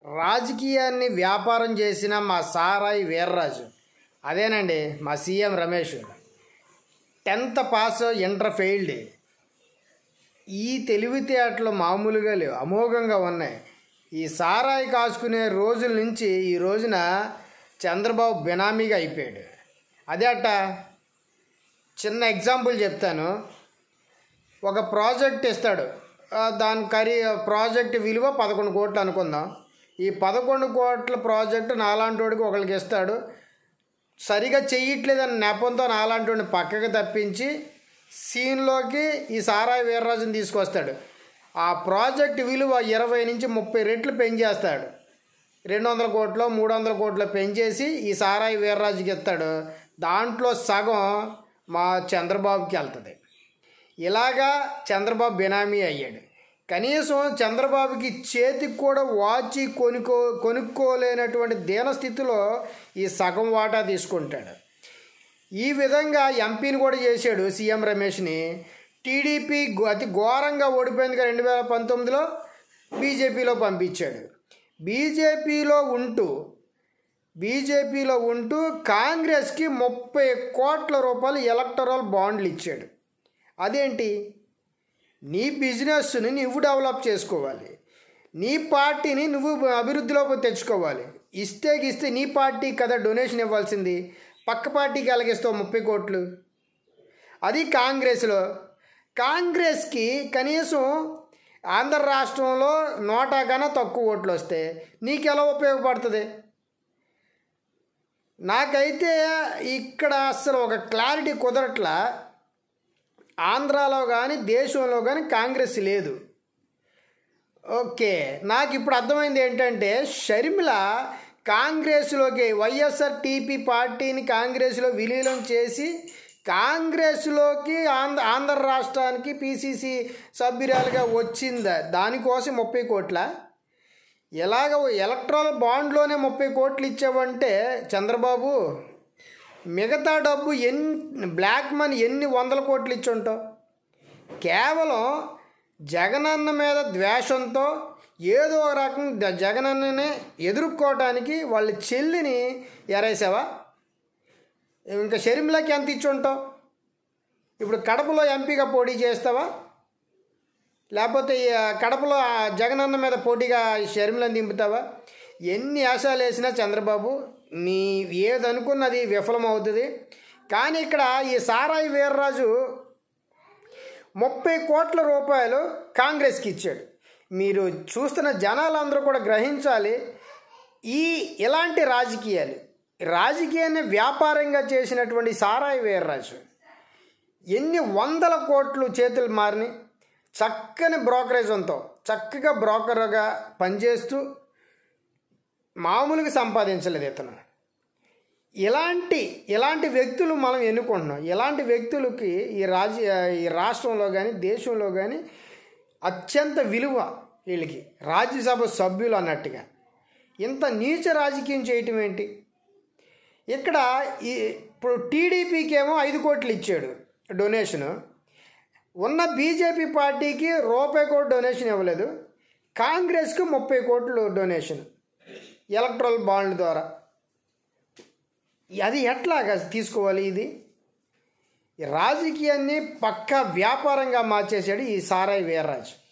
రాజకీయాన్ని వ్యాపారం చేసిన మా సారాయి వీర్రాజు, అదేనండి మా CM Ramesh. 10th pass, inter failed. ఈ తెలివితేటలు మామూలుగా లేవు, అమోఘంగా ఉన్నాయి. ఈ సారాయి కాసుకునే రోజుల నుంచి ఈ రోజున చంద్రబాబు బినామీగా అయిపోయాడు. అదే అట్ట చిన్న ఎగ్జాంపుల్ చెప్తాను. ఒక ప్రాజెక్ట్ ఇస్తాడు, దాని ప్రాజెక్ట్ విలువ 11 కోట్లు అనుకుందాం. ఈ 11 కోట్ల ప్రాజెక్టు నాలాంటి వాడికి ఒకరికి ఇస్తాడు. సరిగా చెయ్యట్లేదని నెపంతో నాలాంటి వాడిని పక్కకి తప్పించి సీన్లోకి ఈ సారాయి వీర్రాజుని తీసుకొస్తాడు. ఆ ప్రాజెక్ట్ విలువ 20 నుంచి 30 రెట్లు పెంచేస్తాడు. 200 కోట్లు 300 కోట్లు పెంచేసి ఈ సారాయి వీర్రాజుకి ఇస్తాడు. దాంట్లో సగం మా చంద్రబాబుకి వెళ్తుంది. ఇలాగా చంద్రబాబు బినామీ అయ్యాడు. కనీసం చంద్రబాబుకి చేతికి కూడా వాచి కొనుక్కోలేనటువంటి దీనస్థితిలో ఈ సగం వాటా తీసుకుంటాడు. ఈ విధంగా ఎంపీని కూడా చేశాడు సీఎం రమేష్ని. టీడీపీ అతి ఘోరంగా ఓడిపోయింది 2019లో. బీజేపీలో పంపించాడు. బీజేపీలో ఉంటూ కాంగ్రెస్కి 30 కోట్ల రూపాయలు ఎలక్టరల్ బాండ్లు ఇచ్చాడు. అదేంటి? నీ బిజినెస్ని నువ్వు డెవలప్ చేసుకోవాలి, నీ పార్టీని నువ్వు అభివృద్ధిలోకి తెచ్చుకోవాలి. ఇస్తే నీ పార్టీ కదా డొనేషన్ ఇవ్వాల్సింది. పక్క పార్టీకి ఎలాగిస్తావు 30 కోట్లు? అది కాంగ్రెస్కి కనీసం ఆంధ్ర రాష్ట్రంలో 100 కన్నా తక్కువ ఓట్లు వస్తే నీకెలా ఉపయోగపడుతుంది? నాకైతే ఇక్కడ అసలు ఒక క్లారిటీ కుదరట్లా. ఆంధ్రాలో కానీ దేశంలో కానీ కాంగ్రెస్ లేదు. ఓకే, నాకు ఇప్పుడు అర్థమైంది ఏంటంటే షర్మిల కాంగ్రెస్లోకి వైఎస్ఆర్టీపీ పార్టీని కాంగ్రెస్లో విలీనం చేసి కాంగ్రెస్లోకి ఆంధ్ర రాష్ట్రానికి పీసీసీ సభ్యురాలుగా వచ్చిందా? దానికోసం 30 కోట్ల ఎలాగ ఎలక్ట్రల్ బాండ్లోనే 30 కోట్లు ఇచ్చావంటే చంద్రబాబు, మిగతా డబ్బు బ్లాక్ మనీ ఎన్ని 100 కోట్లు ఇచ్చి ఉంటావు? కేవలం జగనన్న మీద ద్వేషంతో ఏదో ఒక రకంగా జగనన్ననే ఎదుర్కోవటానికి వాళ్ళ చెల్లిని ఎరేసావా? ఇంకా షర్మిలకి ఎంత ఇచ్చి ఉంటావు? ఇప్పుడు కడపలో ఎంపీగా పోటీ చేస్తావా? లేకపోతే కడపలో జగనన్న మీద పోటీగా షర్మిలని దింపుతావా? ఎన్ని ఆశాలు వేసినా చంద్రబాబు నీ ఏదనుకున్నది విఫలమవుతుంది. కానీ ఇక్కడ ఈ సారాయి వీర్రాజు 30 కోట్ల రూపాయలు కాంగ్రెస్కి ఇచ్చాడు. మీరు చూస్తున్న జనాలందరూ కూడా గ్రహించాలి. ఇలాంటి రాజకీయాన్ని వ్యాపారంగా చేసినటువంటి సారాయి వీర్రాజు ఎన్ని 100 కోట్లు చేతులు మారిని చక్కని బ్రోకరేజంతో చక్కగా బ్రోకర్గా పనిచేస్తూ మామూలుగా సంపాదించలేదు ఇతను. ఇలాంటి వ్యక్తులు మనం ఎన్నుకుంటున్నాం. ఇలాంటి వ్యక్తులకి ఈ రాష్ట్రంలో కానీ దేశంలో కానీ అత్యంత విలువ. వీళ్ళకి రాజ్యసభ సభ్యులు అన్నట్టుగా ఇంత నీచ రాజకీయం చేయటం ఏంటి? ఇక్కడ ఇప్పుడు టీడీపీకి ఏమో 5 కోట్లు ఇచ్చాడు డొనేషను. ఉన్న బీజేపీ పార్టీకి రూపాయి కూడా డొనేషన్ ఇవ్వలేదు. కాంగ్రెస్కి 30 కోట్లు డొనేషన్ ఎలక్ట్రల్ బాండ్ల ద్వారా. అది ఎట్లాగా తీసుకోవాలి? ఇది రాజకీయాన్ని పక్కా వ్యాపారంగా మార్చేశాడు ఈ సారాయి వీర్రాజు.